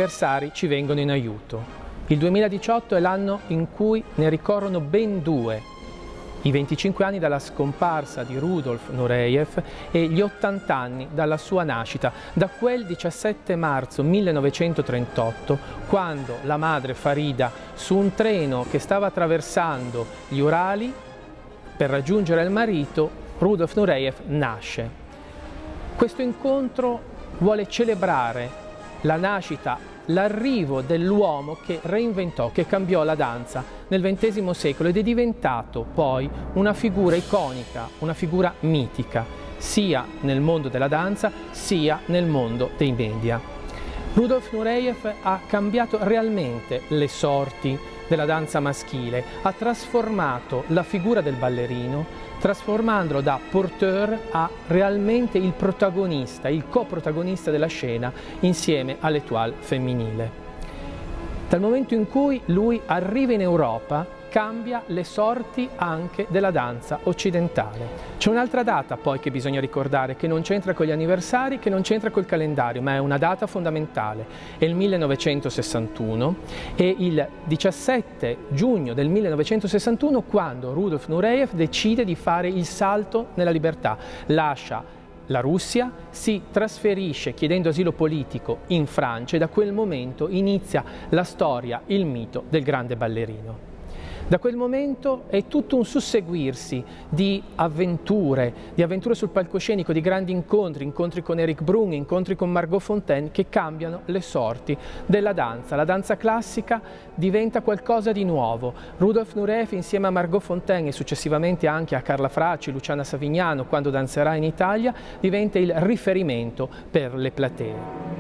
anniversari ci vengono in aiuto. Il 2018 è l'anno in cui ne ricorrono ben due, i 25 anni dalla scomparsa di Rudolf Nureyev e gli 80 anni dalla sua nascita, da quel 17 marzo 1938, quando la madre Farida, su un treno che stava attraversando gli Urali per raggiungere il marito, Rudolf Nureyev nasce. Questo incontro vuole celebrare la nascita, l'arrivo dell'uomo che reinventò, che cambiò la danza nel XX secolo ed è diventato poi una figura iconica, una figura mitica, sia nel mondo della danza sia nel mondo dei media. Rudolf Nureyev ha cambiato realmente le sorti della danza maschile, ha trasformato la figura del ballerino, trasformandolo da porteur a realmente il protagonista, il coprotagonista della scena insieme all'étoile femminile. Dal momento in cui lui arriva in Europa, cambia le sorti anche della danza occidentale. C'è un'altra data poi che bisogna ricordare, che non c'entra con gli anniversari, che non c'entra col calendario, ma è una data fondamentale. È il 1961 e il 17 giugno del 1961 quando Rudolf Nureyev decide di fare il salto nella libertà, lascia la Russia, si trasferisce chiedendo asilo politico in Francia e da quel momento inizia la storia, il mito del grande ballerino. Da quel momento è tutto un susseguirsi di avventure sul palcoscenico, di grandi incontri, incontri con Erich Brun, incontri con Margot Fonteyn che cambiano le sorti della danza. La danza classica diventa qualcosa di nuovo. Rudolf Nureyev insieme a Margot Fonteyn e successivamente anche a Carla Fracci, Luciana Savignano, quando danzerà in Italia, diventa il riferimento per le platee.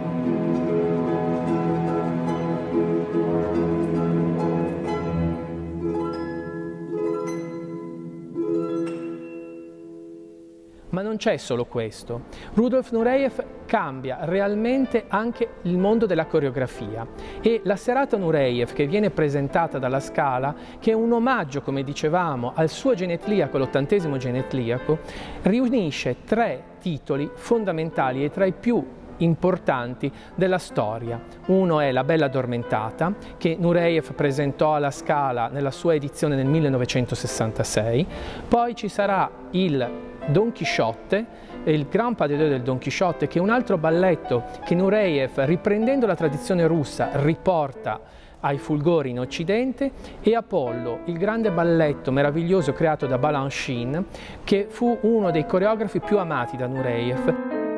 Ma non c'è solo questo. Rudolf Nureyev cambia realmente anche il mondo della coreografia e la serata Nureyev che viene presentata dalla Scala, che è un omaggio, come dicevamo, al suo genetriaco, l'80° genetriaco, riunisce tre titoli fondamentali e tra i più importanti della storia. Uno è La Bella Addormentata, che Nureyev presentò alla Scala nella sua edizione nel 1966, poi ci sarà il Don Chisciotte, il Grand Pas de Deux del Don Chisciotte, che è un altro balletto che Nureyev, riprendendo la tradizione russa, riporta ai fulgori in Occidente, e Apollo, il grande balletto meraviglioso creato da Balanchine, che fu uno dei coreografi più amati da Nureyev.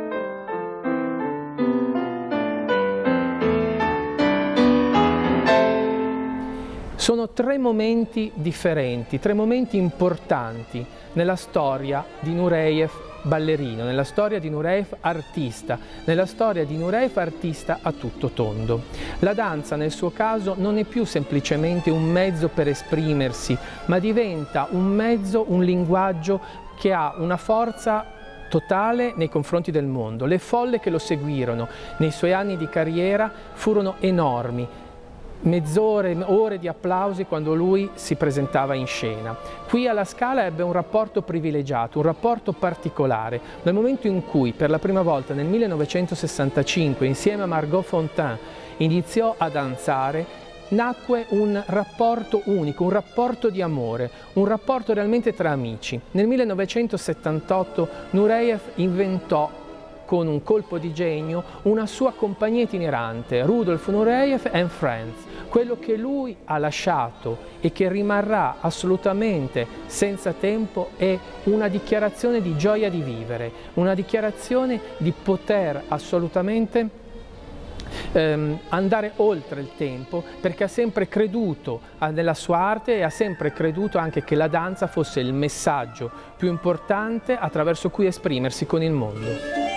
Sono tre momenti differenti, tre momenti importanti nella storia di Nureyev ballerino, nella storia di Nureyev artista, nella storia di Nureyev artista a tutto tondo. La danza nel suo caso non è più semplicemente un mezzo per esprimersi, ma diventa un mezzo, un linguaggio che ha una forza totale nei confronti del mondo. Le folle che lo seguirono nei suoi anni di carriera furono enormi. Mezz'ore, ore di applausi quando lui si presentava in scena. Qui alla Scala ebbe un rapporto privilegiato, un rapporto particolare. Nel momento in cui per la prima volta nel 1965 insieme a Margot Fonteyn iniziò a danzare, nacque un rapporto unico, un rapporto di amore, un rapporto realmente tra amici. Nel 1978 Nureyev inventò con un colpo di genio una sua compagnia itinerante, Rudolf Nureyev and Friends, quello che lui ha lasciato e che rimarrà assolutamente senza tempo è una dichiarazione di gioia di vivere, una dichiarazione di poter assolutamente andare oltre il tempo, perché ha sempre creduto nella sua arte e ha sempre creduto anche che la danza fosse il messaggio più importante attraverso cui esprimersi con il mondo.